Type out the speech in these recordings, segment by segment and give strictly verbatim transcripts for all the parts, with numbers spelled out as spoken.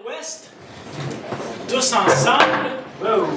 l'ouest, tous ensemble. Wow.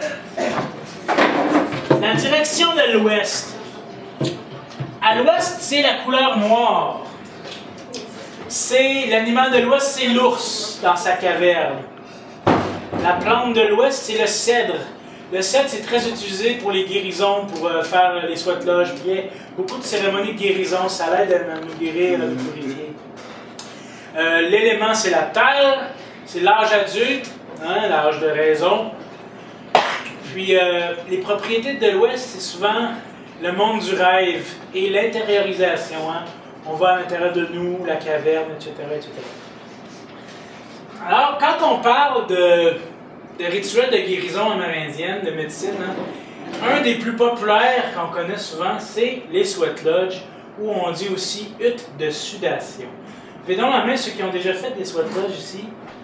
La direction de l'ouest. À l'ouest, c'est la couleur noire. C'est l'animal de l'ouest, c'est l'ours dans sa caverne. La plante de l'ouest, c'est le cèdre. Le cèdre, c'est très utilisé pour les guérisons, pour euh, faire les sweat lodges. Il y a beaucoup de cérémonies de guérison, ça l'aide à nous guérir, à nous purifier. Euh, L'élément, c'est la terre, c'est l'âge adulte, hein, l'âge de raison. Puis euh, les propriétés de l'ouest, c'est souvent le monde du rêve et l'intériorisation. Hein. On va à l'intérieur de nous, la caverne, et cetera, et cetera. Alors, quand on parle de, de rituels de guérison amérindienne, de médecine, hein, un des plus populaires qu'on connaît souvent, c'est les sweat lodges, ou on dit aussi huttes de sudation. Levez donc la main ceux qui ont déjà fait des sweat lodges ici.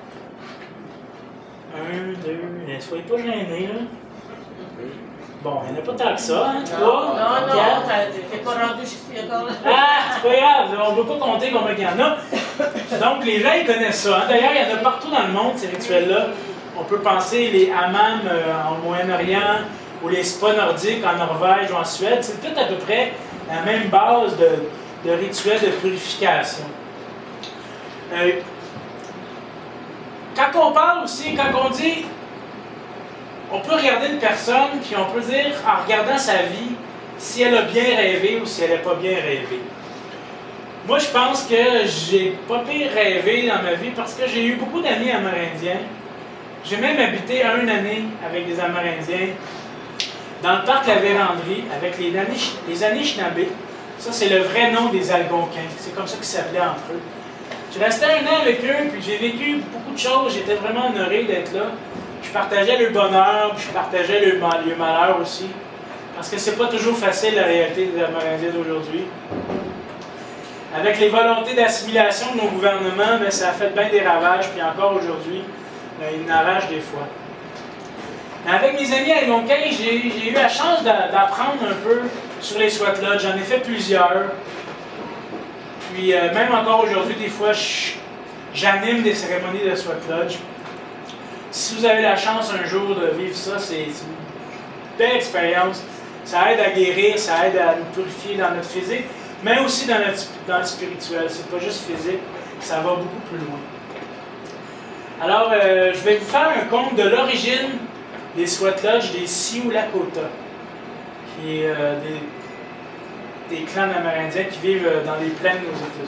Un, deux, ne soyez pas gênés, là. Bon, il n'y en a pas tant que ça, hein? Trois, non, non, quatre. t'es pas rendu jusqu'ici encore. Ah, c'est pas grave, on ne peut pas compter combien il y en a. Donc, les gens, ils connaissent ça. Hein? D'ailleurs, il y en a partout dans le monde, ces rituels-là. On peut penser les hammams euh, en Moyen-Orient, ou les spas nordiques en Norvège ou en Suède. C'est tout à peu près la même base de, de rituels de purification. Euh, quand on parle aussi, quand on dit... On peut regarder une personne, puis on peut dire, en regardant sa vie, si elle a bien rêvé ou si elle n'a pas bien rêvé. Moi, je pense que j'ai pas pire rêvé dans ma vie parce que j'ai eu beaucoup d'amis amérindiens. J'ai même habité une année avec des Amérindiens dans le parc La Vérandrie avec les, les Anishinabés. Ça, c'est le vrai nom des Algonquins. C'est comme ça qu'ils s'appelaient entre eux. Je restais un an avec eux, puis j'ai vécu beaucoup de choses. J'étais vraiment honoré d'être là. Je partageais le bonheur, puis je partageais le, le malheur aussi. Parce que c'est pas toujours facile la réalité des Amérindiens d'aujourd'hui. Avec les volontés d'assimilation de nos gouvernements, bien, ça a fait bien des ravages, puis encore aujourd'hui, ils n'arrachent des fois. Mais avec mes amis algonquins, j'ai eu la chance d'apprendre un peu sur les sweat lodges. J'en ai fait plusieurs. Puis euh, même encore aujourd'hui, des fois, j'anime des cérémonies de sweat lodge. Si vous avez la chance un jour de vivre ça, c'est une belle expérience. Ça aide à guérir, ça aide à nous purifier dans notre physique, mais aussi dans, notre, dans le spirituel. C'est pas juste physique, ça va beaucoup plus loin. Alors, euh, je vais vous faire un conte de l'origine des sweat lodges des Sioux Lakota, qui est euh, des, des clans amérindiens qui vivent dans les plaines aux États-Unis.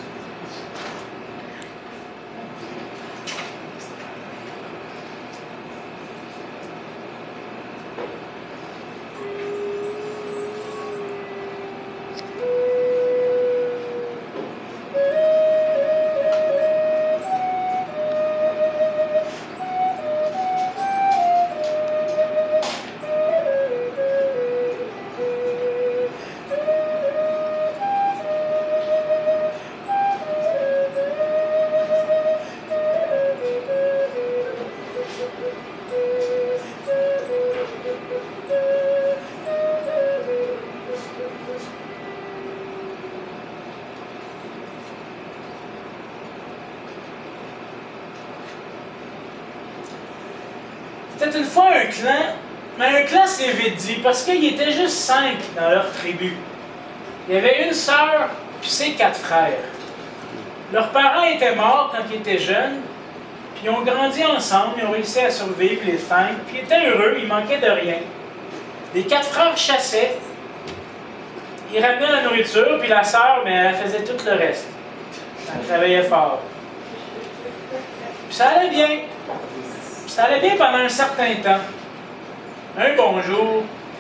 C'était une fois un clan, mais un clan s'est vite dit, parce qu'ils étaient juste cinq dans leur tribu. Il y avait une sœur, puis ses quatre frères. Leurs parents étaient morts quand ils étaient jeunes, puis ils ont grandi ensemble, ils ont réussi à survivre les cinq, puis ils étaient heureux, ils manquaient de rien. Les quatre frères chassaient, ils ramenaient la nourriture, puis la sœur, mais elle faisait tout le reste. Elle travaillait fort. Puis ça allait bien. Ça allait bien pendant un certain temps. Un bon jour,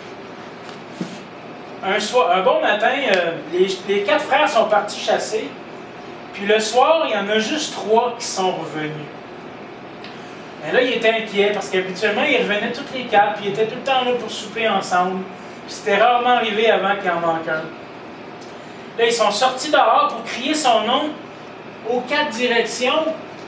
un, soir, un bon matin, euh, les, les quatre frères sont partis chasser. Puis le soir, il y en a juste trois qui sont revenus. Et là, il était inquiet parce qu'habituellement, ils revenaient toutes les quatre, puis ils étaient tout le temps là pour souper ensemble. Puis c'était rarement arrivé avant qu'il en manque un. Là, ils sont sortis dehors pour crier son nom aux quatre directions.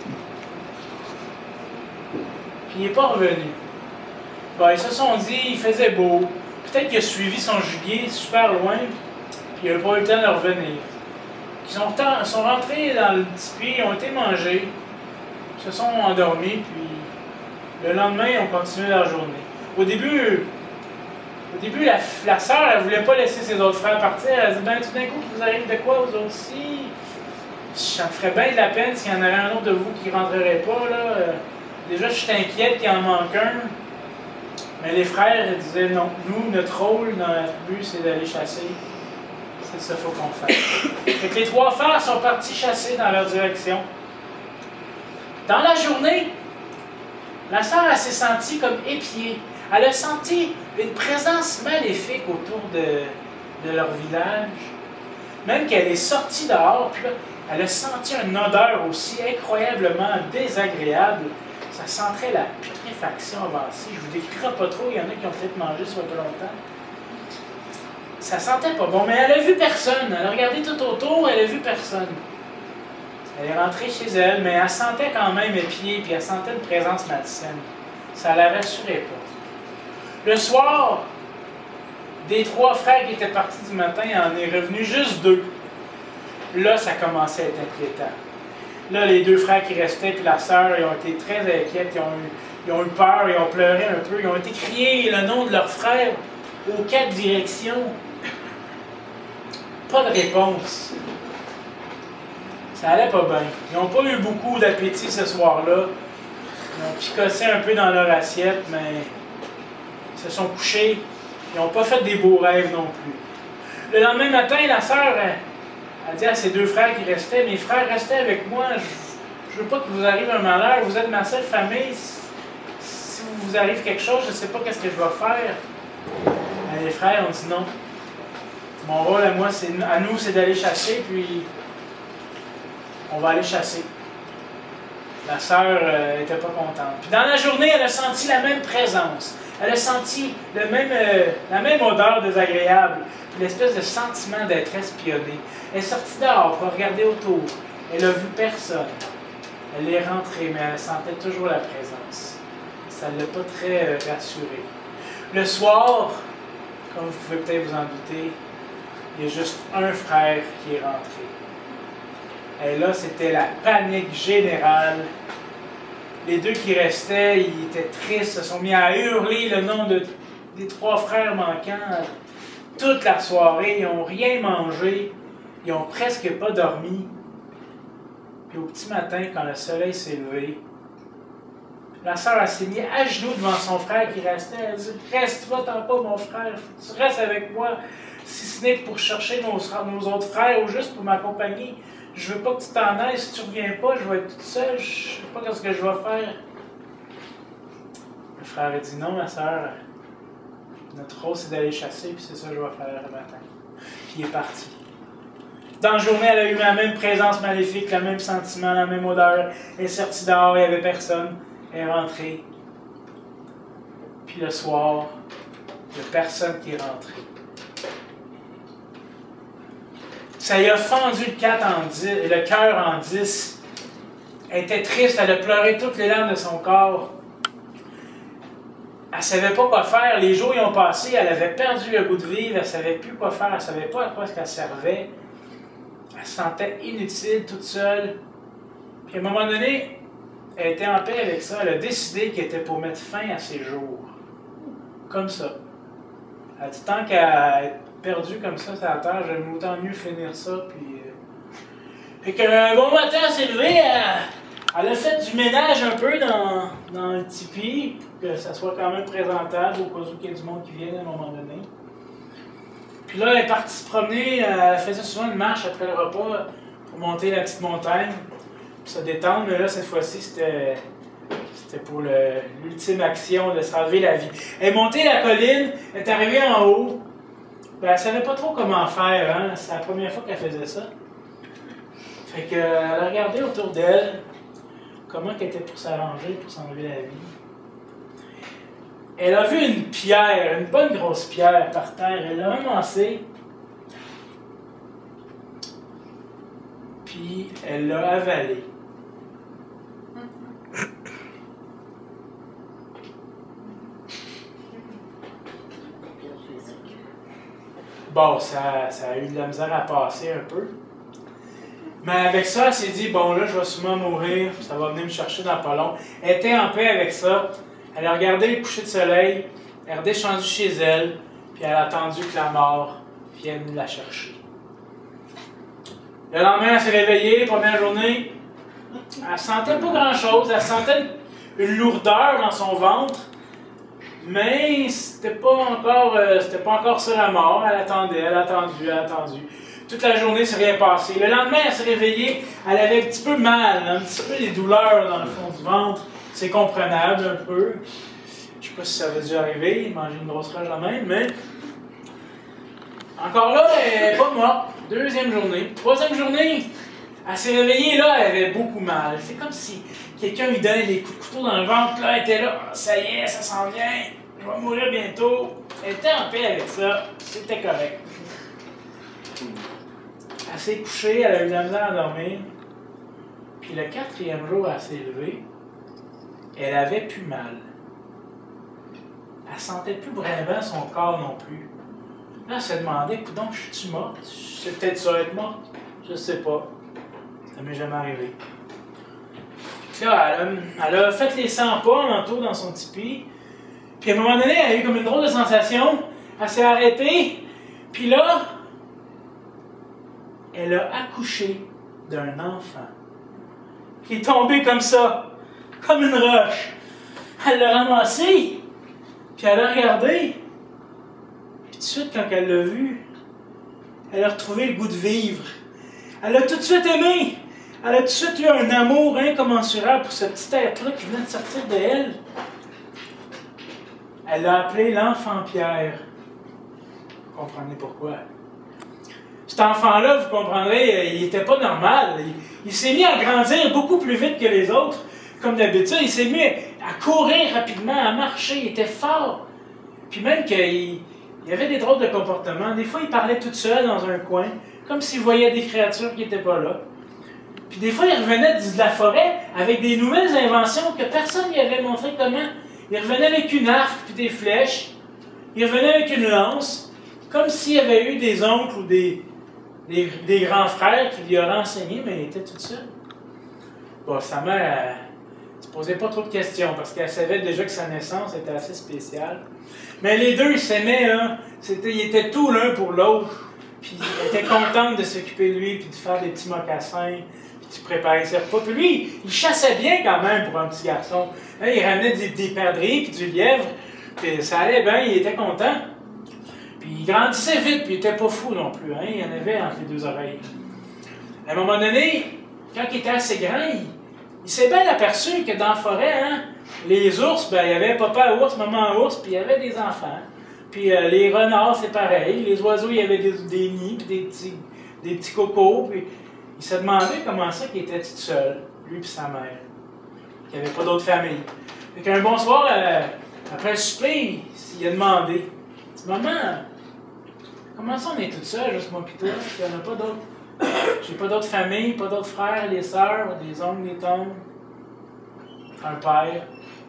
Puis il n'est pas revenu. Bon, ils se sont dit, il faisait beau. Peut-être qu'il a suivi son gibier super loin, puis il n'a pas eu le temps de revenir. Ils sont, sont rentrés dans le petit puits, ils ont été mangés. Ils se sont endormis, puis le lendemain, ils ont continué leur journée. Au début, au début la, la sœur, elle ne voulait pas laisser ses autres frères partir. Elle a dit, ben tout d'un coup, vous arrive de quoi aux autres aussi? Ça me ferait bien de la peine s'il y en avait un autre de vous qui ne rentrerait pas, là. Déjà, je suis inquiète qu'il en manque un. Mais les frères disaient non. Nous, notre rôle dans la tribu, c'est d'aller chasser. C'est ça qu'il faut qu'on fasse. Fait que les trois frères sont partis chasser dans leur direction. Dans la journée, la sœur s'est sentie comme épiée. Elle a senti une présence maléfique autour de, de leur village. Même qu'elle est sortie dehors, puis là, elle a senti une odeur aussi incroyablement désagréable. Ça sentait la putréfaction avancée. Je vous décrirai pas trop, il y en a qui ont peut-être mangé ça pas longtemps. Ça sentait pas bon, mais elle a vu personne. Elle a regardé tout autour, elle a vu personne. Elle est rentrée chez elle, mais elle sentait quand même épiée, puis elle sentait une présence malsaine. Ça la rassurait pas. Le soir, des trois frères qui étaient partis du matin, il en est revenu juste deux. Là, ça commençait à être inquiétant. Là, les deux frères qui restaient, puis la sœur, ils ont été très inquiètes, ils ont, eu, ils ont eu peur, ils ont pleuré un peu, ils ont été crier le nom de leur frère aux quatre directions. Pas de réponse. Ça allait pas bien. Ils n'ont pas eu beaucoup d'appétit ce soir-là. Ils ont picossé un peu dans leur assiette, mais ils se sont couchés. Ils n'ont pas fait des beaux rêves non plus. Le lendemain matin, la sœur a dit à ses deux frères qui restaient, mes frères, restez avec moi, je ne veux pas qu'il vous arrive un malheur, vous êtes ma seule famille, si, si vous arrive quelque chose, je ne sais pas qu'est-ce que je vais faire. Mais les frères ont dit non. Mon rôle à moi, c'est, à nous, c'est d'aller chasser, puis on va aller chasser. La sœur n'était euh, pas contente. Puis dans la journée, elle a senti la même présence. Elle a senti le même, euh, la même odeur désagréable, l'espèce de sentiment d'être espionnée. Elle est sortie dehors pour regarder autour. Elle n'a vu personne. Elle est rentrée, mais elle sentait toujours la présence. Ça ne l'a pas très euh, rassurée. Le soir, comme vous pouvez peut-être vous en douter, il y a juste un frère qui est rentré. Et là, c'était la panique générale. Les deux qui restaient, ils étaient tristes, se sont mis à hurler le nom de, des trois frères manquants toute la soirée. Ils n'ont rien mangé. Ils n'ont presque pas dormi. Puis au petit matin, quand le soleil s'est levé, la sœur s'est mise à genoux devant son frère qui restait. Elle dit « Reste, va-t'en pas, mon frère. Faut que tu restes avec moi, si ce n'est que pour chercher nos, nos autres frères ou juste pour m'accompagner. Je veux pas que tu t'en ailles. Si tu reviens pas, je vais être toute seule. Je sais pas ce que je vais faire. » Le frère a dit « Non, ma sœur. Notre rôle, c'est d'aller chasser, puis c'est ça que je vais faire le matin. » Puis il est parti. Dans la journée, elle a eu la même présence maléfique, le même sentiment, la même odeur. Elle est sortie dehors, il n'y avait personne. Elle est rentrée. Puis le soir, il n'y a personne qui est rentré. Ça lui a fendu le cœur en dix. Elle était triste, elle a pleuré toutes les larmes de son corps. Elle ne savait pas quoi faire. Les jours y ont passé, elle avait perdu le goût de vivre, elle ne savait plus quoi faire, elle ne savait pas à quoi elle servait. Elle se sentait inutile, toute seule. Puis à un moment donné, elle était en paix avec ça. Elle a décidé qu'elle était pour mettre fin à ses jours. Comme ça. Elle a dit tant qu'à être perdue comme ça sur la terre, j'aime autant mieux finir ça. Puis, euh... Fait qu'un bon matin, elle s'est levée, elle, elle a fait du ménage un peu dans, dans le tipi, pour que ça soit quand même présentable au cas où il y a du monde qui vienne à un moment donné. Puis là, elle est partie se promener, elle faisait souvent une marche après le repas pour monter la petite montagne, puis se détendre, mais là, cette fois-ci, c'était c'était pour l'ultime action de se enlever la vie. Elle est montée la colline, elle est arrivée en haut, ben, elle ne savait pas trop comment faire, hein? C'est la première fois qu'elle faisait ça. Fait qu'elle a regardé autour d'elle, comment qu'elle était pour s'arranger, pour s'enlever la vie. Elle a vu une pierre, une bonne grosse pierre par terre. Elle l'a amassée. Puis elle l'a avalée. Bon, ça, ça a eu de la misère à passer un peu. Mais avec ça, elle s'est dit, bon là, je vais sûrement mourir, ça va venir me chercher dans pas long. Elle était en paix avec ça. Elle a regardé le coucher de soleil, elle est redescendue chez elle, puis elle a attendu que la mort vienne la chercher. Le lendemain, elle s'est réveillée, première journée, elle sentait pas grand-chose, elle sentait une lourdeur dans son ventre, mais c'était pas encore, euh, c'était pas encore ça la mort. Elle attendait, elle a attendu, elle a attendu. Toute la journée, c'est rien passé. Le lendemain, elle s'est réveillée, elle avait un petit peu mal, un petit peu des douleurs dans le fond du ventre. C'est comprenable un peu. Je sais pas si ça va déjà arriver, manger une grosse rage la même, mais encore là, elle n'est pas morte. Deuxième journée. Troisième journée, elle s'est réveillée, là, elle avait beaucoup mal. C'est comme si quelqu'un lui donnait des coups de couteau dans le ventre, là, elle était là, ah, ça y est, ça s'en vient, je vais mourir bientôt. Elle était en paix avec ça, c'était correct. Elle s'est couchée, elle a eu de la misère à dormir. Puis le quatrième jour, elle s'est levée, elle avait plus mal. Elle sentait plus vraiment son corps non plus. Là, elle s'est demandé, écoute donc, je suis morte? C'est peut-être ça être morte? Je sais pas. Ça m'est jamais arrivé. Puis là, elle a, elle a fait les cent pas en entour dans son tipi. Puis à un moment donné, elle a eu comme une drôle de sensation. Elle s'est arrêtée. Puis là, elle a accouché d'un enfant qui est tombé comme ça, comme une roche. Elle l'a ramassé, puis elle a regardé. Puis tout de suite, quand elle l'a vu, elle a retrouvé le goût de vivre. Elle a tout de suite aimé. Elle a tout de suite eu un amour incommensurable pour ce petit être-là qui venait de sortir de elle. Elle l'a appelé l'enfant Pierre. Vous comprenez pourquoi? Cet enfant-là, vous comprendrez, il n'était pas normal. Il, il s'est mis à grandir beaucoup plus vite que les autres, comme d'habitude. Il s'est mis à courir rapidement, à marcher. Il était fort. Puis même qu'il il avait des drôles de comportements. Des fois, il parlait tout seul dans un coin, comme s'il voyait des créatures qui n'étaient pas là. Puis des fois, il revenait de la forêt avec des nouvelles inventions que personne ne lui avait montré comment. Il revenait avec une arc puis des flèches. Il revenait avec une lance, comme s'il y avait eu des oncles ou des... Des, des grands frères qui lui auraient enseigné, mais il était tout seul. Bon, sa mère ne se posait pas trop de questions parce qu'elle savait déjà que sa naissance était assez spéciale. Mais les deux, ils s'aimaient, hein? C'était, ils étaient tout l'un pour l'autre. Puis elle était contente de s'occuper de lui, puis de faire des petits mocassins, puis de préparer ses repas. Puis lui, il chassait bien quand même pour un petit garçon. Hein, il ramenait des, des perdrix, puis du lièvre, puis ça allait bien, il était content. Puis il grandissait vite, puis il était pas fou non plus. Hein? Il y en avait entre les deux oreilles. À un moment donné, quand il était assez grand, il, il s'est bien aperçu que dans la forêt, hein, les ours, ben, il y avait papa ours, maman ours, puis il y avait des enfants. Puis euh, les renards, c'est pareil. Les oiseaux, il y avait des, des nids, puis des petits, des petits cocos. Puis il s'est demandé comment ça qu'il était tout seul, lui et sa mère. Qu'il n'y avait pas d'autre famille. Fait qu'un bon soir, euh, après le souper, il a demandé, « Maman, comment ça on est tout seul, juste moi et toi? Il n'y en a pas d'autres. J'ai pas d'autres familles, pas d'autres frères, les sœurs, des oncles, des tantes, un père. »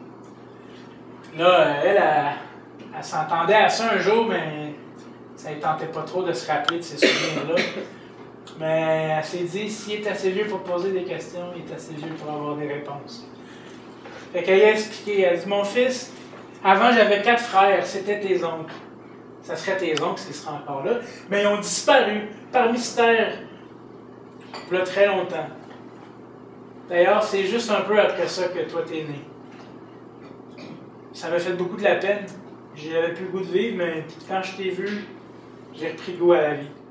Là, elle, elle, elle s'entendait à ça un jour, mais ça ne tentait pas trop de se rappeler de ces souvenirs-là. Mais elle s'est dit, s'il est assez vieux pour poser des questions, il est assez vieux pour avoir des réponses. Fait qu'elle a expliqué, elle a dit, mon fils, avant j'avais quatre frères, c'était tes oncles. Ça serait tes oncles s'ils seraient encore là. Mais ils ont disparu par mystère, il y a très longtemps. D'ailleurs, c'est juste un peu après ça que toi t'es né. Ça m'a fait beaucoup de la peine. J'avais plus le goût de vivre, mais quand je t'ai vu, j'ai repris goût à la vie.